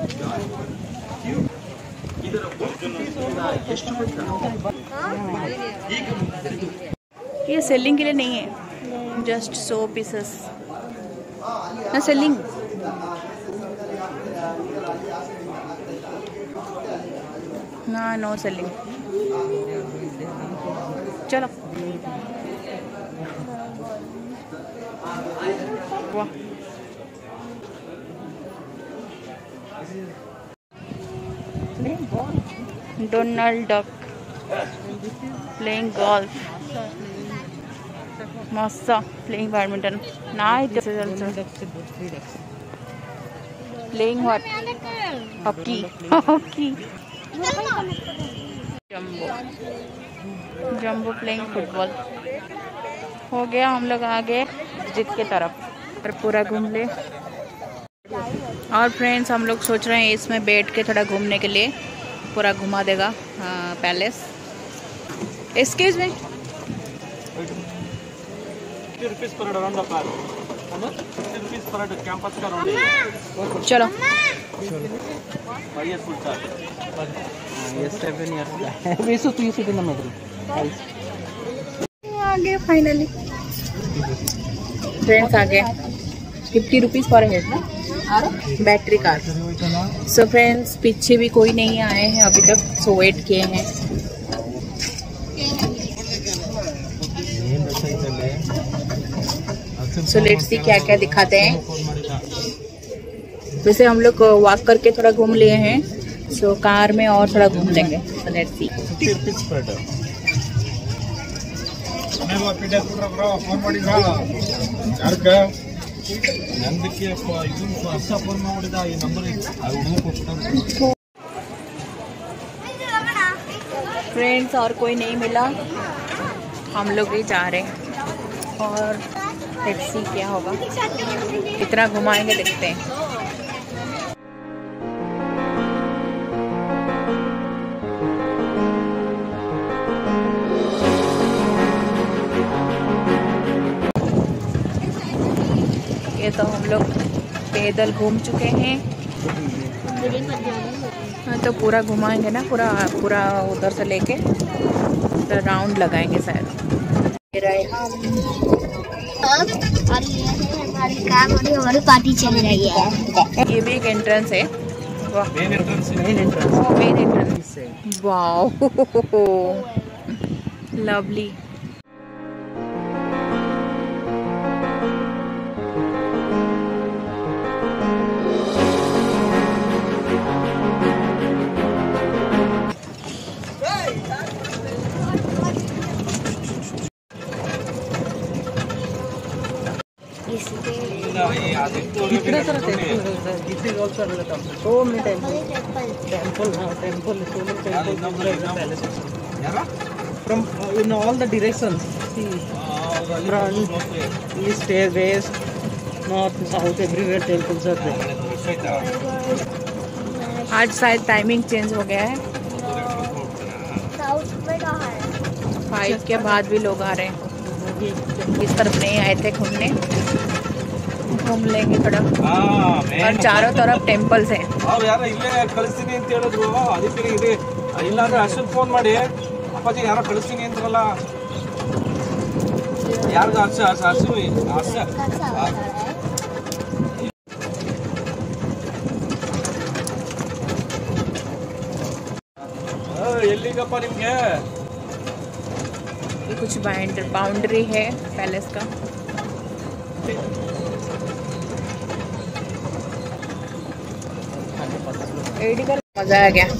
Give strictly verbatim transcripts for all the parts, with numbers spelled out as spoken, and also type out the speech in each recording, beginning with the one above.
ये सेलिंग के लिए नहीं है, जस्ट सौ पीसेस ना सेलिंग। ना नो सेलिंग। चलो वाह, डोनाल्ड डक प्लेइंग गोल्फ, मस्त playing badminton, nice playing what hockey hockey jumbo jumbo playing football. हो गया, हम लोग आ गए मस्जिद के तरफ और पूरा घूम ले। और फ्रेंड्स हम लोग सोच रहे हैं इसमें बैठ के थोड़ा घूमने के लिए, पूरा घुमा देगा पैलेस। एक्सक्यूज मी, चलो आ गए फाइनली फ्रेंड्स, आ गए। फिफ्टी रुपीज़ पर हेड ना बैटरी कार। सो फ्रेंड्स पीछे भी कोई नहीं आए हैं अभी तक, सो वेट किए हैं। सो लेट्स सी क्या क्या दिखाते हैं। वैसे हम लोग वॉक करके थोड़ा घूम लिए हैं, सो कार में और थोड़ा घूम लेंगे। So let's see. फ्रेंड्स और कोई नहीं मिला, हम लोग ही जा रहे हैं और टैक्सी क्या होगा, कितना घुमाएंगे देखते हैं। ये तो हम लोग पैदल घूम चुके हैं, हाँ तो पूरा घुमाएंगे ना, पूरा पूरा उधर से लेके तो राउंड लगाएंगे शायद। हमारी कार और हमारी पार्टी चल रही है। ये भी एक एंट्रेंस है, main entrance main entrance main entrance wow lovely. कितने सारे टेंपल है, this is also another so many temple temple हां temple so many temple from uh, in all the directions, see front east west north south everywhere temples are there। आज शायद timing change हो गया है, five के बाद भी लोग आ रहे हैं। इस तरफ नहीं आए थे घूमने, घूम लेंगे थोड़ा। और चारों तरफ टेंपल्स हैं। फोन ಮಾಡಿ ಅಪ್ಪಾಜಿ ಯಾರೋ ಕಳಿಸ್ತೀನಿ ಅಂತಾರಲ್ಲ, ಯಾರಿಗ ಹರ್ಷ ಹರ್ಷ ಹರ್ಷ ಎಲ್ಲಿಗಪ್ಪ ನಿಮ್ಗೆ? ये कुछ बाउंड्री है पैलेस का। मजा आ गया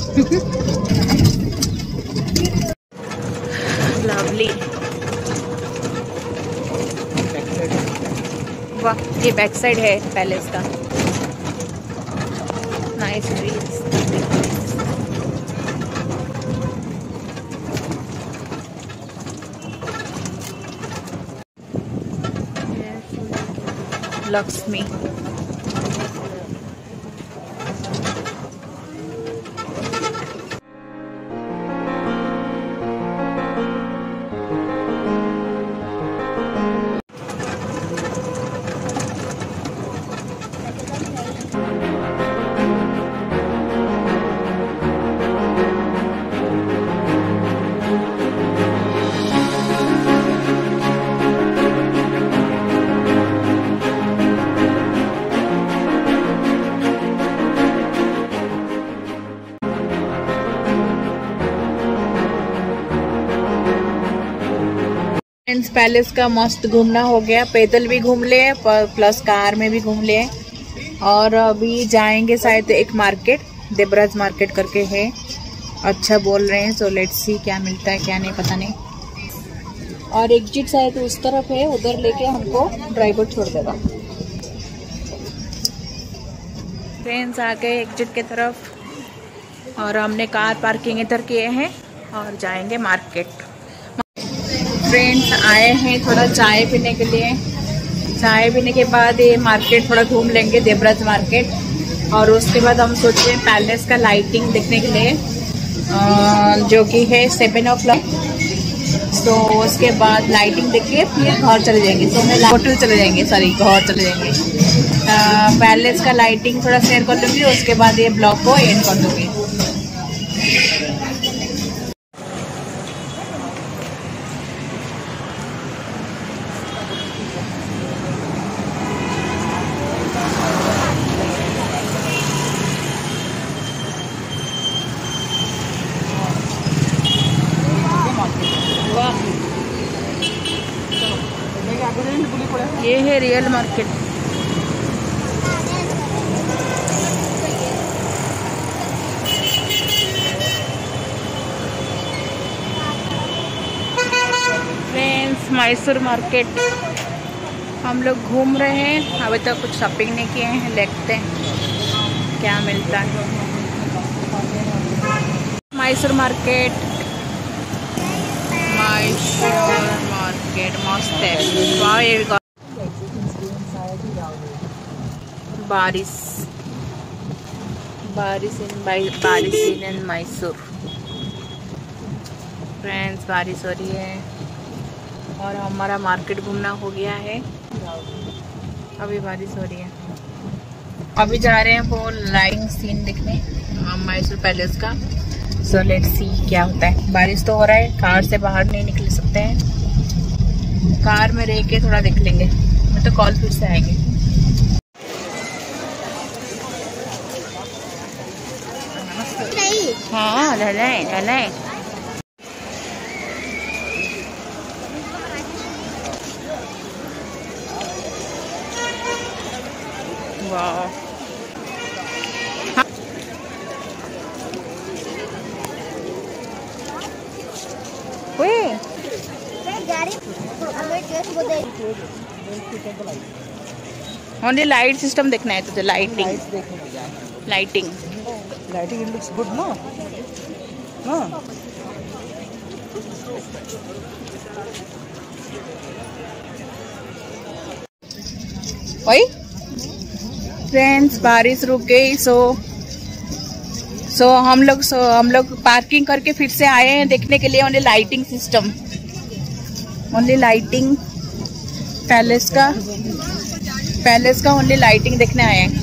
लवली। वाह, ये बैक साइड है पैलेस का। Nice trees. Lakshmi friends palace का मस्त घूमना हो गया, पैदल भी घूम ले प्लस कार में भी घूम ले। और अभी जाएंगे शायद एक मार्केट, देवराज मार्केट करके है, अच्छा बोल रहे हैं। सो लेट्स सी क्या मिलता है क्या नहीं पता नहीं। और एग्जिट शायद उस तरफ है, उधर लेके हमको ड्राइवर छोड़ देगा। फ्रेंड्स आ गए एग्जिट के तरफ और हमने कार पार्किंग इधर किए हैं और जाएंगे मार्केट। फ्रेंड्स आए हैं थोड़ा चाय पीने के लिए, चाय पीने के बाद ये मार्केट थोड़ा घूम लेंगे, देवराज मार्केट। और उसके बाद हम सोच रहे हैं पैलेस का लाइटिंग देखने के लिए, जो कि है सेवन ओ क्लॉक। तो उसके बाद लाइटिंग देख के फिर घर चले जाएंगे, तो मैं होटल चले जाएंगे, सॉरी घर चले जाएंगे। पैलेस का लाइटिंग थोड़ा शेयर कर लूँगी, उसके बाद ये ब्लॉग को एंड कर दूँगी। ये है real market. Friends Mysore market हम लोग घूम रहे हैं, अभी तक कुछ शॉपिंग नहीं किए हैं, देखते हैं क्या मिलता है। मैसूर मार्केट, मैसूर मार्केट मस्त है। बारिश बारिश इन बारिश इन मैसूर। फ्रेंड्स बारिश हो रही है और हमारा मार्केट घूमना हो गया है, अभी बारिश हो रही है। अभी जा रहे हैं वो लाइटिंग सीन देखने मैसूर पैलेस का। सो लेट्स सी क्या होता है। बारिश तो हो रहा है, कार से बाहर नहीं निकल सकते हैं, कार में रह के थोड़ा देख लेंगे, मैं तो कॉल फिर से आएंगे। हाँ ले ले ले ले। वाह ओनली लाइट सिस्टम देखना है तुझे, lighting lighting lighting it looks good ना ना। वही फ्रेंड्स बारिश रुक गई। सो सो हम लोग सो हम लोग पार्किंग करके फिर से आए हैं देखने के लिए only lighting system, only lighting palace का पैलेस का ओनली लाइटिंग देखने आए हैं।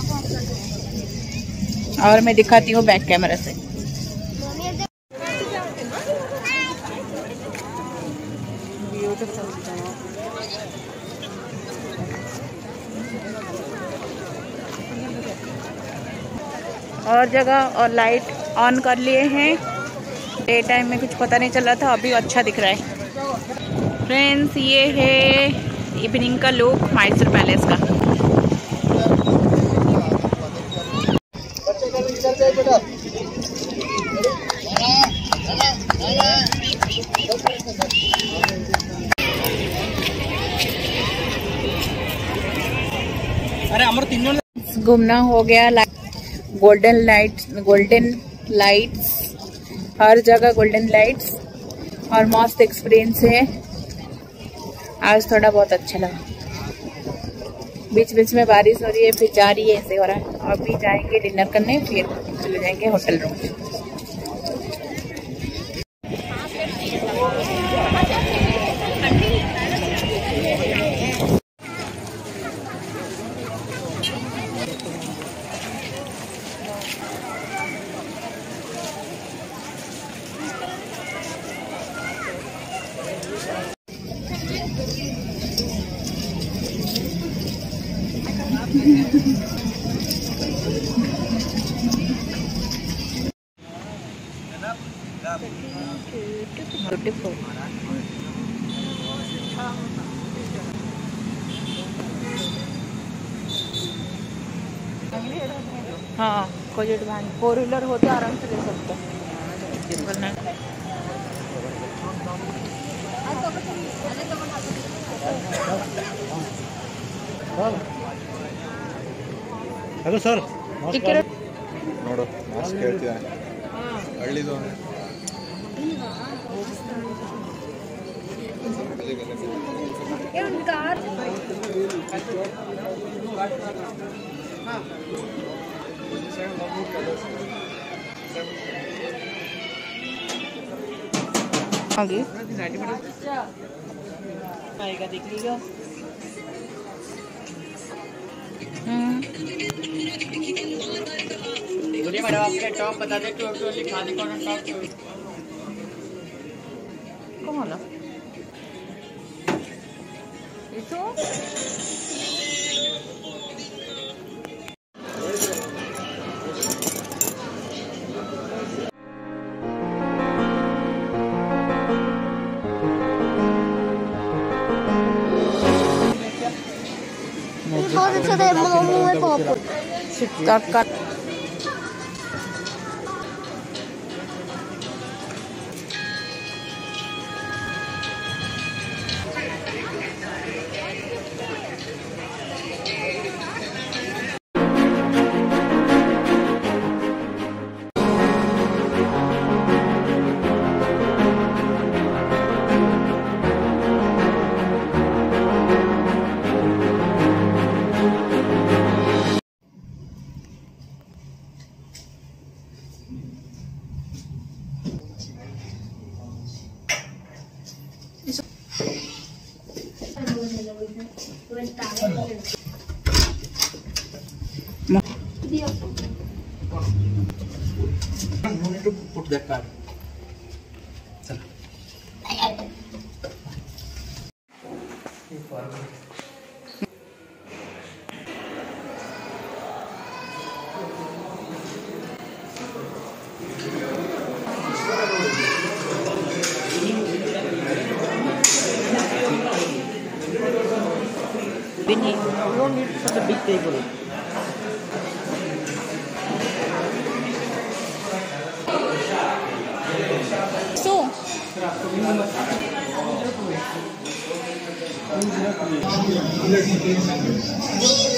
और मैं दिखाती हूँ बैक कैमरा से। और जगह और लाइट ऑन कर लिए हैं, डे टाइम में कुछ पता नहीं चल रहा था, अभी अच्छा दिख रहा है। फ्रेंड्स ये है इवनिंग का लुक मैसूर पैलेस का। अरे हमारे तीन घूमना हो गया, गोल्डन लाइट गोल्डन लाइट्स हर जगह, गोल्डन लाइट्स और मस्त एक्सपीरियंस है। आज थोड़ा बहुत अच्छा लगा, बीच बीच में बारिश हो रही है, फिर जा रही है, ऐसे हो रहा है। अभी जाएंगे डिनर करने, फिर चले जाएंगे होटल रूम। ब्यूटीफुल। हाँ कोजेट वैन फोर व्हीलर होते आराम से ले सकते वरना हेलो सर टिकट ನೋಡು ಮಾಸ್ಕ್ ಕೇಳ್ತಿದ್ದಾನೆ ಹಳ್ಳಿದು आगे आएगा देख लीजिएगा। बोलिए मैडम आपके टॉप बता दे टू टू लिखा दे कौन टॉप कौन वाला itu बहुत अच्छा था मोमो में popcorn cut cut You need to put that card. Bini. You don't need such a big table. So